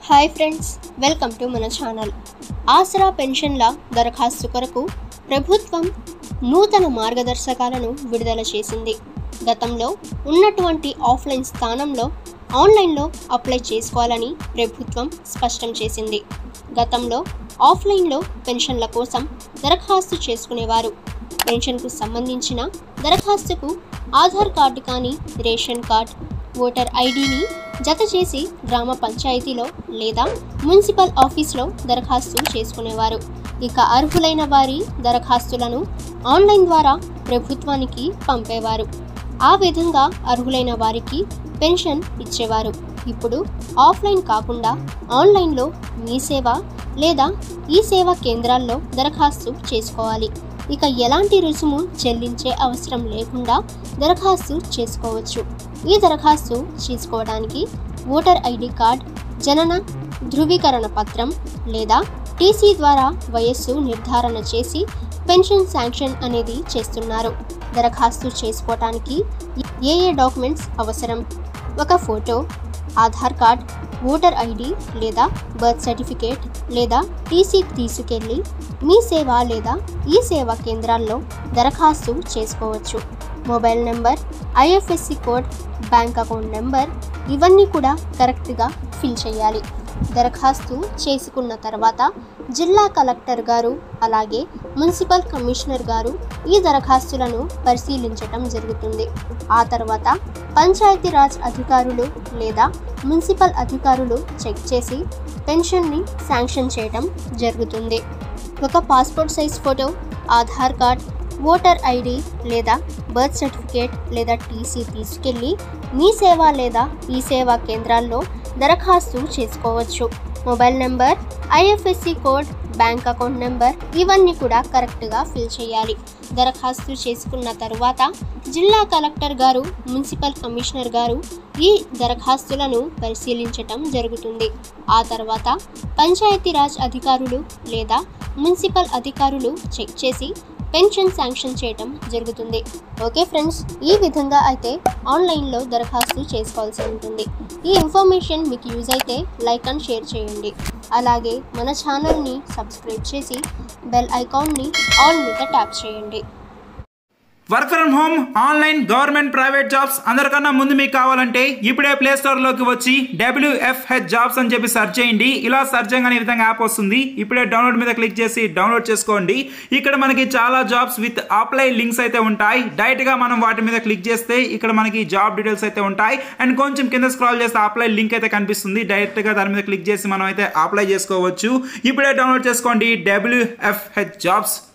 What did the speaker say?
Hi friends, welcome to మన channel. Aasara పెన్షన్ల దరఖాస్తు కొరకు ప్రభుత్వం నూతన మార్గదర్శకాలను విడుదల చేసింది. గతంలో ఉన్నటువంటి ఆఫ్లైన్ స్థానంలో ఆన్లైన్లో అప్లై చేసుకోవాలని ప్రభుత్వం స్పష్టం చేసింది. గతంలో ఆఫ్లైన్లో పెన్షన్ల కోసం దరఖాస్తు చేసుకునేవారు. పెన్షన్కు సంబంధించిన దరఖాస్తుకు ఆధార్ కార్డు కానీ, రేషన్ కార్డ్, ఓటర్ ఐడిని జత చేసి గ్రామ పంచాయతీలో లేదా మున్సిపల్ ఆఫీస్లో దరఖాస్తు చేసుకునేవారు. ఇక అర్హులైన వారి దరఖాస్తులను ఆన్లైన్ ద్వారా ప్రభుత్వానికి పంపేవారు. ఆ విధంగా అర్హులైన వారికి పెన్షన్ ఇచ్చేవారు. ఇప్పుడు ఆఫ్లైన్ కాకుండా ఆన్లైన్లో మీ సేవ లేదా ఈ సేవా కేంద్రాల్లో దరఖాస్తు చేసుకోవాలి. ఇక ఎలాంటి రుసుము చెల్లించే అవసరం లేకుండా దరఖాస్తు చేసుకోవచ్చు. ఈ దరఖాస్తు చేసుకోవడానికి ఓటర్ ఐడి కార్డ్, జనన ధృవీకరణ పత్రం లేదా టీసీ ద్వారా వయస్సు నిర్ధారణ చేసి పెన్షన్ శాంక్షన్ అనేది చేస్తున్నారు. దరఖాస్తు చేసుకోవడానికి ఏ డాక్యుమెంట్స్ అవసరం? ఒక photo, Aadhaar card, voter ID లేదా బర్త్ సర్టిఫికేట్ లేదా టీసీ తీసుకెళ్ళి మీ సేవ లేదా ఈ సేవా కేంద్రాల్లో దరఖాస్తు చేసుకోవచ్చు. Mobile number, IFSC code, bank account number ఇవన్నీ కూడా కరెక్ట్గా ఫిల్ చేయాలి. దరఖాస్తు చేసుకున్న తర్వాత జిల్లా కలెక్టర్ గారు అలాగే మున్సిపల్ కమిషనర్ గారు ఈ దరఖాస్తులను పరిశీలించటం జరుగుతుంది. ఆ తర్వాత పంచాయతీరాజ్ అధికారులు లేదా మున్సిపల్ అధికారులు చెక్ చేసి పెన్షన్ని శాంక్షన్ చేయటం జరుగుతుంది. ఒక passport size photo, Aadhaar card, voter ID లేదా బర్త్ సర్టిఫికేట్ లేదా టీసీ తీసుకెళ్ళి మీ సేవ లేదా ఈ సేవా కేంద్రాల్లో దరఖాస్తు చేసుకోవచ్చు. Mobile number, IFSC code, bank account number ఇవన్నీ కూడా కరెక్ట్గా ఫిల్ చేయాలి. దరఖాస్తు చేసుకున్న తర్వాత జిల్లా కలెక్టర్ గారు, మున్సిపల్ కమిషనర్ గారు ఈ దరఖాస్తులను పరిశీలించటం జరుగుతుంది. ఆ తర్వాత పంచాయతీరాజ్ అధికారులు లేదా మున్సిపల్ అధికారులు చెక్ చేసి పెన్షన్ శాంక్షన్ చేయటం జరుగుతుంది. ఓకే ఫ్రెండ్స్, ఈ విధంగా అయితే ఆన్లైన్లో దరఖాస్తు చేసుకోవాల్సి ఉంటుంది. ఈ ఇన్ఫర్మేషన్ మీకు యూజ్ అయితే లైక్ అండ్ షేర్ చేయండి. అలాగే మన ఛానల్ని సబ్స్క్రైబ్ చేసి బెల్ ఐకాన్ని ఆల్ మీద ట్యాప్ చేయండి. Work from home, online, government, private jobs అందరికన్నా ముందు మీకు కావాలంటే ఇప్పుడే ప్లే స్టోర్లోకి వచ్చి WFH జాబ్స్ అని చెప్పి సెర్చ్ చేయండి. ఇలా సెర్చ్ చేయగానే ఈ విధంగా యాప్ వస్తుంది. ఇప్పుడే డౌన్లోడ్ మీద క్లిక్ చేసి డౌన్లోడ్ చేసుకోండి. ఇక్కడ మనకి చాలా జాబ్స్ విత్ అప్లై లింక్స్ అయితే ఉంటాయి. డైరెక్ట్గా మనం వాటి మీద క్లిక్ చేస్తే ఇక్కడ మనకి జాబ్ డీటెయిల్స్ అయితే ఉంటాయి. అండ్ కొంచెం కింద స్క్రాల్ చేస్తే అప్లై లింక్ అయితే కనిపిస్తుంది. డైరెక్ట్గా దాని మీద క్లిక్ చేసి మనం అయితే అప్లై చేసుకోవచ్చు. ఇప్పుడే డౌన్లోడ్ చేసుకోండి WFH జాబ్స్.